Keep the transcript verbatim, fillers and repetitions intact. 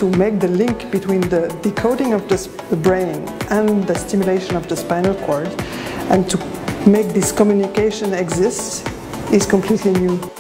to make the link between the decoding of the, the brain and the stimulation of the spinal cord, and to make this communication exist is completely new.